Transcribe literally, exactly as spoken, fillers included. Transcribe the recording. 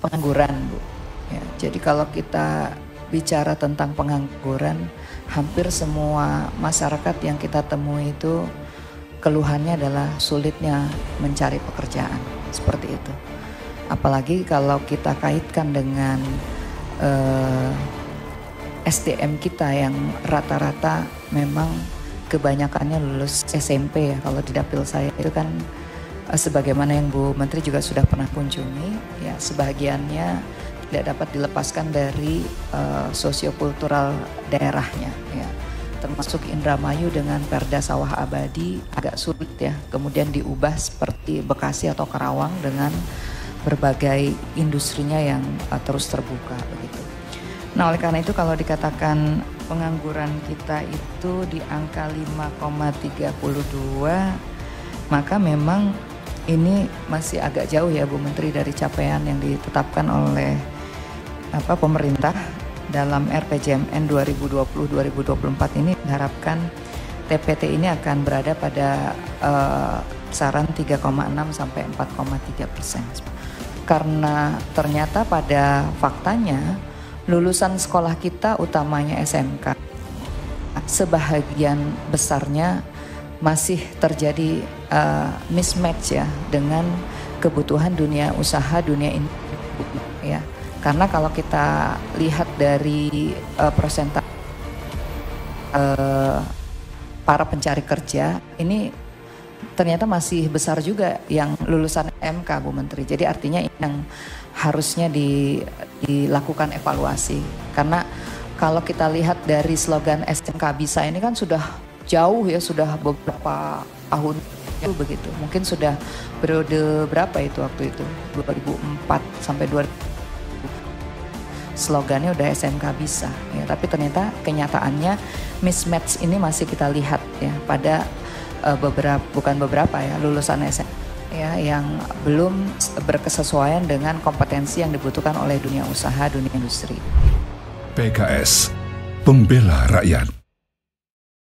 pengangguran, Bu. Ya, jadi kalau kita bicara tentang pengangguran, hampir semua masyarakat yang kita temui itu keluhannya adalah sulitnya mencari pekerjaan, seperti itu. Apalagi kalau kita kaitkan dengan uh, S D M kita yang rata-rata memang kebanyakannya lulus S M P ya. Kalau di dapil saya itu kan uh, sebagaimana yang Bu Menteri juga sudah pernah kunjungi, ya sebagiannya tidak dapat dilepaskan dari uh, sosiokultural daerahnya, ya. Termasuk Indramayu dengan Perda Sawah Abadi agak sulit ya, kemudian diubah seperti Bekasi atau Karawang dengan berbagai industrinya yang uh, terus terbuka begitu. Nah, oleh karena itu kalau dikatakan pengangguran kita itu di angka lima koma tiga dua, maka memang ini masih agak jauh ya Bu Menteri dari capaian yang ditetapkan oleh apa pemerintah dalam R P J M N dua ribu dua puluh dua ribu dua puluh empat ini. Diharapkan T P T ini akan berada pada uh, kisaran tiga koma enam sampai empat koma tiga persen. Karena ternyata pada faktanya lulusan sekolah kita utamanya S M K, sebahagian besarnya masih terjadi uh, mismatch ya dengan kebutuhan dunia usaha, dunia ini ya. Karena kalau kita lihat dari uh, persentase uh, para pencari kerja ini ternyata masih besar juga yang lulusan S M K, Bu Menteri. Jadi artinya ini yang harusnya di, dilakukan evaluasi. Karena kalau kita lihat dari slogan S M K Bisa ini kan sudah jauh ya, sudah beberapa tahun itu begitu. Mungkin sudah periode berapa itu waktu itu? dua ribu empat sampai dua ribu slogannya udah S M K Bisa ya, tapi ternyata kenyataannya mismatch ini masih kita lihat ya pada uh, beberapa bukan beberapa ya lulusan S M K ya yang belum berkesesuaian dengan kompetensi yang dibutuhkan oleh dunia usaha, dunia industri. P K S, pembela rakyat.